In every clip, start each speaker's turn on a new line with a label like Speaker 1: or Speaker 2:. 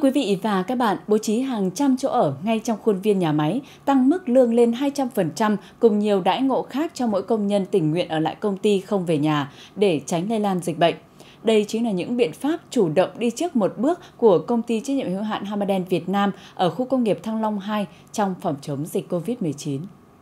Speaker 1: quý vị và các bạn, bố trí hàng trăm chỗ ở ngay trong khuôn viên nhà máy, tăng mức lương lên 200% cùng nhiều đãi ngộ khác cho mỗi công nhân tình nguyện ở lại công ty không về nhà để tránh lây lan dịch bệnh. Đây chính là những biện pháp chủ động đi trước một bước của công ty trách nhiệm hữu hạn Hamaden Việt Nam ở khu công nghiệp Thăng Long 2 trong phòng chống dịch Covid-19.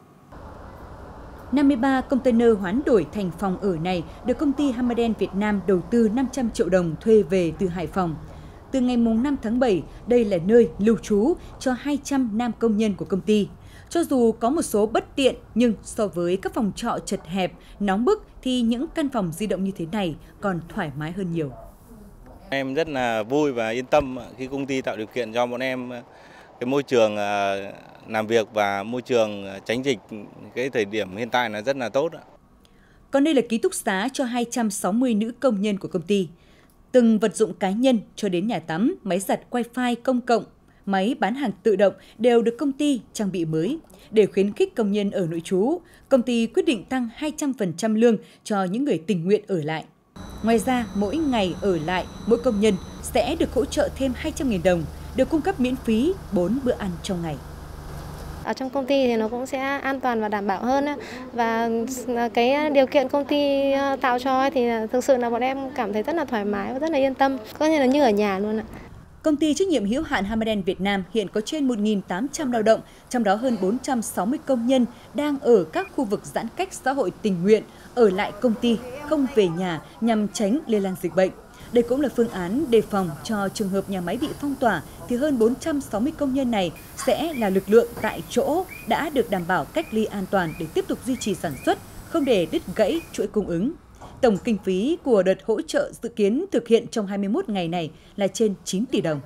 Speaker 2: 53 container hoán đổi thành phòng ở này được công ty Hamaden Việt Nam đầu tư 500 triệu đồng thuê về từ Hải Phòng. Từ ngày 5 tháng 7, đây là nơi lưu trú cho 200 nam công nhân của công ty. Cho dù có một số bất tiện, nhưng so với các phòng trọ chật hẹp, nóng bức thì những căn phòng di động như thế này còn thoải mái hơn nhiều.
Speaker 3: Em rất là vui và yên tâm khi công ty tạo điều kiện cho bọn em cái môi trường làm việc và môi trường tránh dịch cái thời điểm hiện tại là rất là tốt.
Speaker 2: Còn đây là ký túc xá cho 260 nữ công nhân của công ty. Từng vật dụng cá nhân cho đến nhà tắm, máy giặt wifi công cộng, máy bán hàng tự động đều được công ty trang bị mới. Để khuyến khích công nhân ở nội trú, công ty quyết định tăng 200% lương cho những người tình nguyện ở lại. Ngoài ra, mỗi ngày ở lại, mỗi công nhân sẽ được hỗ trợ thêm 200.000 đồng, được cung cấp miễn phí 4 bữa ăn trong ngày.
Speaker 4: Ở trong công ty thì nó cũng sẽ an toàn và đảm bảo hơn, và cái điều kiện công ty tạo cho thì thực sự là bọn em cảm thấy rất là thoải mái và rất là yên tâm, có như là như ở nhà luôn ạ.
Speaker 2: Công ty trách nhiệm hữu hạn Hamaden Việt Nam hiện có trên 1.800 lao động, trong đó hơn 460 công nhân đang ở các khu vực giãn cách xã hội tình nguyện, ở lại công ty, không về nhà nhằm tránh lây lan dịch bệnh. Đây cũng là phương án đề phòng cho trường hợp nhà máy bị phong tỏa, thì hơn 460 công nhân này sẽ là lực lượng tại chỗ đã được đảm bảo cách ly an toàn để tiếp tục duy trì sản xuất, không để đứt gãy chuỗi cung ứng. Tổng kinh phí của đợt hỗ trợ dự kiến thực hiện trong 21 ngày này là trên 9 tỷ đồng.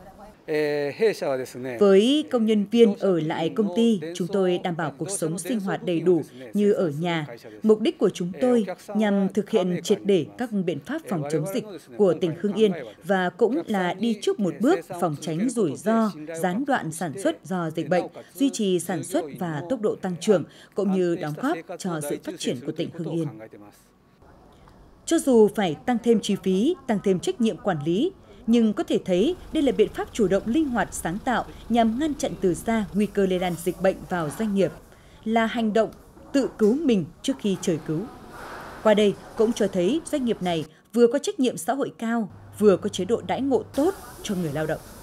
Speaker 2: Với công nhân viên ở lại công ty, chúng tôi đảm bảo cuộc sống sinh hoạt đầy đủ như ở nhà. Mục đích của chúng tôi nhằm thực hiện triệt để các biện pháp phòng chống dịch của tỉnh Hưng Yên và cũng là đi trước một bước phòng tránh rủi ro, gián đoạn sản xuất do dịch bệnh, duy trì sản xuất và tốc độ tăng trưởng, cũng như đóng góp cho sự phát triển của tỉnh Hưng Yên. Cho dù phải tăng thêm chi phí, tăng thêm trách nhiệm quản lý, nhưng có thể thấy đây là biện pháp chủ động linh hoạt sáng tạo nhằm ngăn chặn từ xa nguy cơ lây lan dịch bệnh vào doanh nghiệp, là hành động tự cứu mình trước khi trời cứu. Qua đây cũng cho thấy doanh nghiệp này vừa có trách nhiệm xã hội cao, vừa có chế độ đãi ngộ tốt cho người lao động.